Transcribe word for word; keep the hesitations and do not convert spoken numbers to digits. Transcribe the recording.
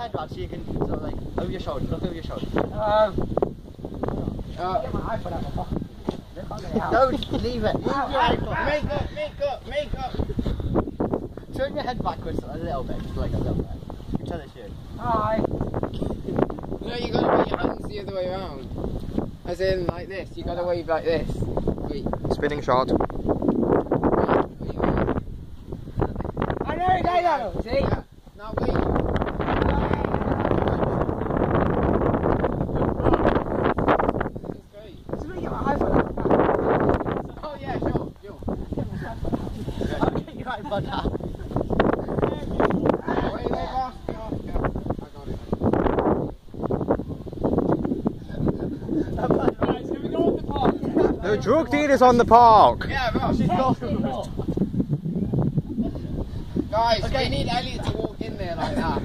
head back so you can sort of like over your shoulder. Look over your shoulder. Um. Uh, get my iPhone out of my pocket. Don't leave it. Leave Ow, your ow, iPhone. ow. Make up, make up, make up. Turn your head backwards a little bit, just like a little bit. You can tell it's you. Hi. No, you gotta put your hands the other way around. As in, like this. You gotta wave like this. Wait. Spinning shot. I know it, I know. See? Yeah. Now wait. So let me get my iPhone out of my pocket. Oh yeah, sure, sure. I'll get your iPhone out. Wait, wait, boss. I got it. Guys, can we go in the park? The drug dealer's on the park. Yeah, boss. Guys, we need Elliott to walk in there like that.